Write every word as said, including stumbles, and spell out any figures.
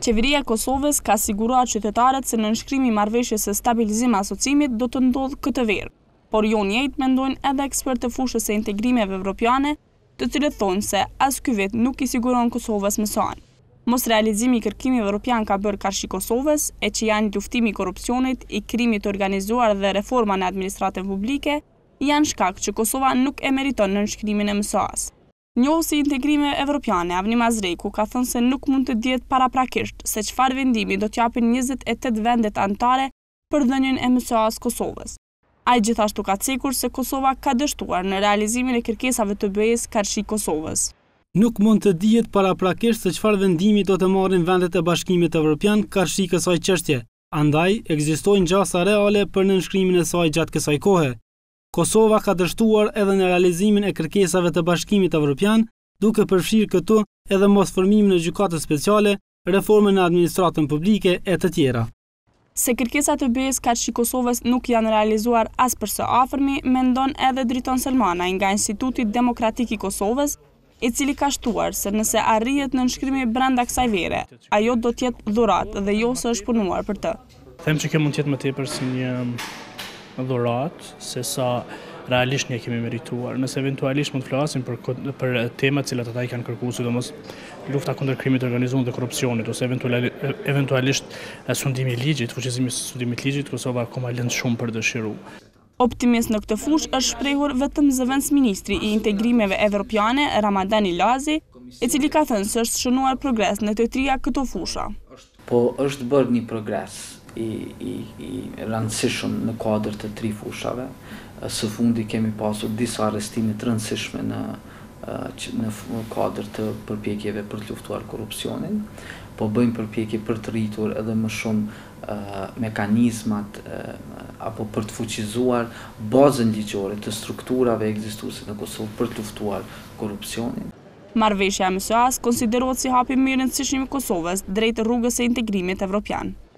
Qeveria e Kosovës ka siguruar qytetarët se nënshkrimi i marrëveshjes së stabilizim asociimit do të ndodhë këtë verë, por jo njëjtë mendojnë edhe ekspertë të fushës së integrimeve evropiane, të cilët thonë se as ky vit nuk i siguron Kosovës mëson. Mos realizimi i kërkimit evropian ka bërë karshi Kosovës, e që janë luftimi i korrupsionit, i krimit të organizuar dhe reforma në administratën publike, janë shkak që Kosova nuk e meriton nënshkrimin e M S A-s. Njohësi i integrimeve evropiane, Avni Mazreku, ka thënë se nuk mund të dihet paraprakisht se çfarë vendimi do t'japin njëzet e tetë vendet anëtare për dhënien e M S A-s Kosovës. Ai gjithashtu ka cekur se Kosova ka dështuar në realizimin e kërkesave të B E-s karshi Kosovës. Nuk mund të dihet paraprakisht se çfarë vendimi do të marrin vendet e Bashkimit Evropian karshi kësaj çështje. Andaj ekzistojnë gjasa reale për nënshkrimin e saj gjatë kësaj kohe. Kosova ka dështuar edhe në realizimin e kërkesave të Bashkimit Evropian, duke përfshirë këtu edhe mosformimin e gjykatës speciale, reformën në administratën publike e të tjera. Se kërkesat e B E-s karshi Kosovës nuk janë realizuar as për së afërmi, mendon edhe Driton Selmana nga Instituti Demokratik i Kosovës, i cili ka shtuar se nëse arrihet nënshkrimi brenda kësaj vere, ajo do të jetë dhuratë dhe jo se është punuar për të. Them që kjo mund të jetë më tepër si një dhuratë, se sa realisht ne kemi merituar. Nëse eventualisht mund të flasim për, për temat cilat ata i kanë kërkuar, sidomos lufta kundër krimit të organizuar dhe korrupsionit, ose eventualisht sundimi i ligjit, fuqizimi i sundimit të ligjit, Kosova akoma lënë shumë për dëshiru. Optimist në këtë fushë është shprehur vetëm zëvendësministri i integrimeve evropiane, Ramadan Ilazi, i cili ka thënë se është shënuar progres në të trija këto fusha. Po është bërë një progres i, i, i rëndësishëm në kuadër të tri fushave. Së fundi kemi pasur disa arrestime të rëndësishme në, në kuadër të përpjekjeve për të luftuar korrupsionin, po bëjmë përpjekje për të rritur edhe më shumë uh, mekanizmat uh, apo për të fuqizuar bazën ligjore të strukturave ekzistuese në Kosovë për të luftuar korrupsionin. Marrëveshja e M S A-s konsiderohet si hapi më i rëndësishëm i Kosovës drejt rrugës së integrimit evropian.